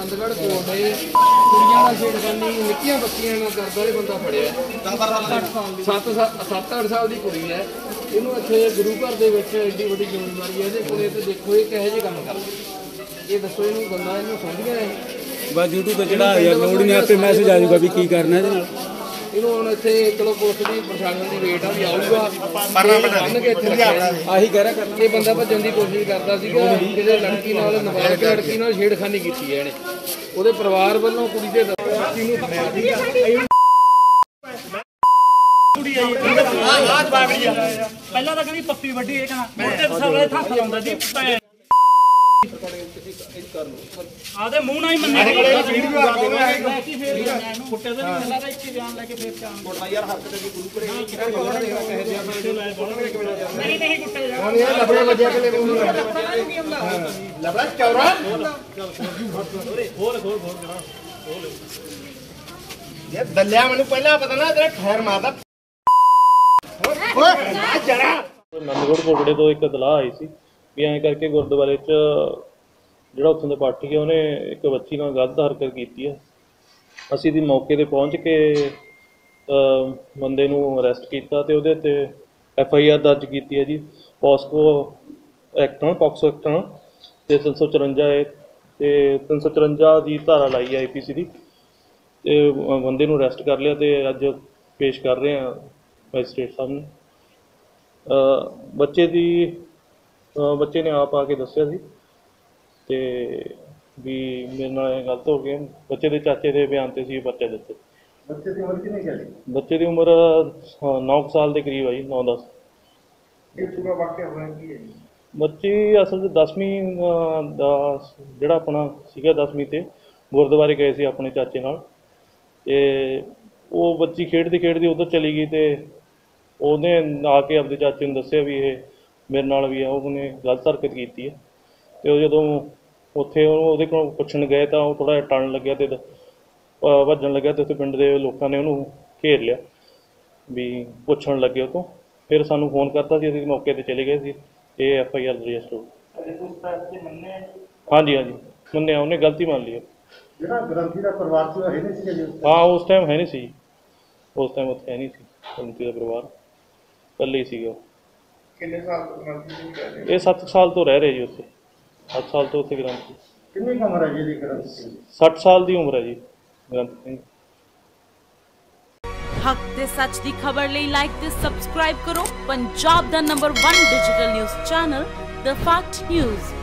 Anandgarh coat है कुड़ियां का छेड़खानी निक्कियां बच्चियां नाल करदा ये बंदा फड़िया 7-8 साल की कुड़ी है इन्हूं इत्थे गुरु घर दे विच एड्डी वड्डी जिम्मेदारी है इहदे कोले ते देखो ये किहो जिहे काम करदा ये दसो इहनूं बंदा इहनूं समझिया है बस यूट्यूब ते चढ़ा यार लोड नहीं आपे मैसेज आ जाऊगा भी की करना इहदे नाल ਇਹਨੂੰ ਹੁਣ ਇੱਥੇ ਚਲੋ ਪੁਲਿਸ ਦੀ ਪ੍ਰਸ਼ਾਸਨ ਦੀ ਵੇਟ ਆ ਵੀ ਆਊਗਾ ਬੰਨ ਕੇ ਇੱਥੇ ਰੱਖਿਆ ਆਹੀ ਕਹਿ ਰਿਹਾ ਕਰਨਾ ਇਹ ਬੰਦਾ ਭੱਜਣ ਦੀ ਕੋਸ਼ਿਸ਼ ਕਰਦਾ ਸੀਗਾ ਜਿਹਦੇ ਲੜਕੀ ਨਾਲ ਨਾਬਾਲਗ ਲੜਕੀ ਨਾਲ ਛੇੜਖਾਨੀ ਕੀਤੀ ਹੈ ਇਹਨੇ ਉਹਦੇ ਪਰਿਵਾਰ ਵੱਲੋਂ ਕੁੜੀ ਦੇ ਬੱਚੀ ਨੂੰ ਕੁੜੀ ਆਈ ਆਹ ਬਾਗੜੀ ਆ ਪਹਿਲਾਂ ਤਾਂ ਕਹਿੰਦੀ ਪੱਪੀ ਵੱਡੀ ਇਹ ਕਹਿੰਦਾ ਮੁੰਡੇ ਸਾਲੇ ਹੱਥ ਲਾਉਂਦਾ ਸੀ ਆਦੇ ਮੂੰਹ ਨਾਲ ਹੀ ਮੰਨੇ ਵੀਡੀਓ ਆ ਗਈ ਫੇਰ ਇਹਨੂੰ ਕੁੱਟੇ ਤੇ ਨਹੀਂ ਲੱਗਾ ਇੱਥੇ ਜਾਣ ਲੈ ਕੇ ਫੇਰ ਚਾਂ ਕੋਟਾ ਯਾਰ ਹਰਕਤ ਦੀ ਗੁਰੂ ਕਰੇ ਨਹੀਂ ਨਹੀਂ ਕੁੱਟੇ ਜਾ ਹੁਣ ਇਹ ਲਬੜੇ ਵੱਜਿਆ ਕਿ ਮੂੰਹ ਨੂੰ ਲਬੜਾ ਚੌਰਾ ਹੋਰ ਇਹ ਦੱਲਿਆ ਮੈਨੂੰ ਪਹਿਲਾਂ ਪਤਾ ਨਾ ਤੇਰਾ ਠਹਿਰ ਮਾਰਦਾ ਓਏ ਜਰਾ ਆਨੰਦਗੜ੍ਹ ਕੋਟੜੇ ਤੋਂ ਇੱਕ ਇਤਲਾਹ ਆਈ ਸੀ ਵੀ ਐਂ ਕਰਕੇ ਗੁਰਦੁਆਰੇ 'ਚ ਜਿਹੜਾ ਉੱਥੋਂ ਦਾ ਪਾਠੀ ਹੈ ਉਹਨੇ ਇੱਕ ਬੱਚੀ ਨਾਲ ਗਲਤ ਹਰਕਤ ਕੀਤੀ ਹੈ ਅਸੀਂ ਦੀ ਮੌਕੇ 'ਤੇ ਪਹੁੰਚ ਕੇ ਬੰਦੇ ਨੂੰ ਅਰੈਸਟ ਕੀਤਾ ਅਤੇ ਉਹਦੇ 'ਤੇ FIR ਦਰਜ ਕੀਤੀ ਹੈ ਜੀ ਪੋਸਕੋ ਐਕਟ ਨਾਲ ਪੋਕਸੋ ਐਕਟ ਨਾਲ ਅਤੇ 354 ਹੈ ਅਤੇ 354 ਦੀ ਧਾਰਾ ਲਾਈ ਹੈ IPC ਦੀ ਅਤੇ ਬੰਦੇ ਨੂੰ ਅਰੈਸਟ ਕਰ ਲਿਆ ਅਤੇ ਅੱਜ ਪੇਸ਼ ਕਰ ਰਹੇ ਹਾਂ ਮੈਜਿਸਟ੍ਰੇਟ ਸਾਹਮਣੇ ਬੱਚੇ ਨੇ ਆਪ ਆ ਕੇ ਦੱਸਿਆ ਸੀ ਤੇ ਵੀ ਮੇਰੇ ਨਾਲ ਇਹ ਗਲਤ ਹੋ ਗਿਆ ਬੱਚੇ ਦੇ ਚਾਚੇ ਦੇ ਬਿਆਨ ਤੇ ਸੀ ਬੱਚਾ ਦਿੱਤੇ ਬੱਚੇ ਦੀ ਉਮਰ ਕਿੰਨੀ ਹੈ ਬੱਚੇ ਦੀ ਉਮਰ 9 ਸਾਲ ਦੇ ਕਰੀਬ ਹੈ ਜੀ 9-10 ਇਹ ਪੂਰਾ ਵਾਕਿਆ ਹੋਇਆ ਕੀ ਹੈ ਜੀ ਬੱਚੀ ਅਸਲ 'ਚ 10ਵੀਂ ਦਾ ਜਿਹੜਾ ਆਪਣਾ ਸੀਗਾ 10ਵੀਂ ਤੇ ਗੁਰਦੁਆਰੇ ਗਏ ਸੀ ਆਪਣੇ ਚਾਚੇ ਨਾਲ ਤੇ ਉਹ ਬੱਚੀ ਖੇਡਦੀ ਉੱਧਰ ਚਲੀ ਗਈ ਤੇ ਉਹਨੇ ਆ ਕੇ ਆਪਣੇ ਚਾਚੇ ਨੂੰ ਦੱਸਿਆ ਵੀ ਇਹ ਮੇਰੇ ਨਾਲ ਵੀ ਆ ਉਹਨੇ ਗਲਤ ਹਰਕਤ ਕੀਤੀ ਹੈ ਅਤੇ ਉਹ ਜਦੋਂ ਉੱਥੇ ਉਹਦੇ ਕੋਲ ਪੁੱਛਣ ਗਏ ਤਾਂ ਉਹ ਥੋੜ੍ਹਾ ਜਿਹਾ ਟਲਣ ਲੱਗਿਆ ਅਤੇ ਭੱਜਣ ਲੱਗਿਆ ਅਤੇ ਉੱਥੇ ਪਿੰਡ ਦੇ ਲੋਕਾਂ ਨੇ ਉਹਨੂੰ ਘੇਰ ਲਿਆ ਵੀ ਪੁੱਛਣ ਲੱਗੇ ਉਹ ਤੋਂ ਫਿਰ ਸਾਨੂੰ ਫੋਨ ਕਰਤਾ ਸੀ ਅਸੀਂ ਮੌਕੇ 'ਤੇ ਚਲੇ ਗਏ ਸੀ ਇਹ FIR ਰਜਿਸਟਰ ਹੋ ਹਾਂਜੀ ਮੰਨਿਆ ਉਹਨੇ ਗਲਤੀ ਮੰਨ ਲਈ ਜਿਹੜਾ ਗ੍ਰੰਥੀ ਦਾ ਪਰਿਵਾਰ ਸੀ ਹੈ ਨਹੀਂ ਸੀ ਹਾਂ ਉਸ ਟਾਈਮ ਹੈ ਨਹੀਂ ਸੀ ਉਸ ਟਾਈਮ ਉੱਥੇ ਹੈ ਨਹੀਂ ਸੀ ਗ੍ਰੰਥੀ ਦਾ ਪਰਿਵਾਰ ਇਕੱਲੇ ਹੀ ਸੀਗਾ ਕਿੰਨੇ ਸਾਲ ਤੋਂ ਇਹ 7 ਸਾਲ ਤੋਂ ਰਹਿ ਰਹੇ ਜੀ ਉੱਥੇ 7 ਸਾਲ ਤੋਂ ਉੱਥੇ ਗ੍ਰੰਥੀ ਕਿੰਨੀ ਉਮਰ ਹੈ ਜੀ ਗ੍ਰੰਥੀ 60 ਸਾਲ ਦੀ ਉਮਰ ਹੈ ਜੀ ਗ੍ਰੰਥੀ ਸਿੰਘ ਹੱਕ ਤੇ ਸੱਚ ਦੀ ਖਬਰ ਲਈ ਲਾਈਕ ਤੇ ਸਬਸਕ੍ਰਾਈਬ ਕਰੋ ਪੰਜਾਬ ਦਾ ਨੰਬਰ 1 digital news channel the fact news.